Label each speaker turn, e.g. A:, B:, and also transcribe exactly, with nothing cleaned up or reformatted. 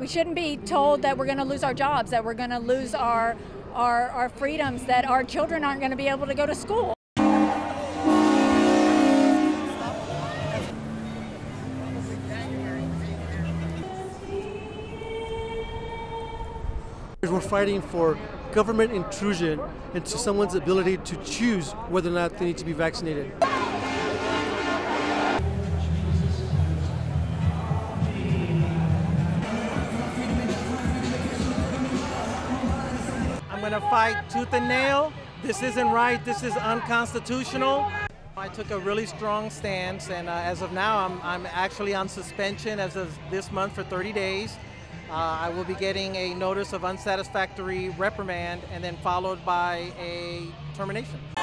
A: We shouldn't be told that we're going to lose our jobs, that we're going to lose our, our, our freedoms, that our children aren't going to be able to go to school.
B: We're fighting for government intrusion into someone's ability to choose whether or not they need to be vaccinated.
C: I'm going to fight tooth and nail. This isn't right. This is unconstitutional. I took a really strong stance, and uh, as of now, I'm, I'm actually on suspension as of this month for thirty days. Uh, I will be getting a notice of unsatisfactory reprimand and then followed by a termination.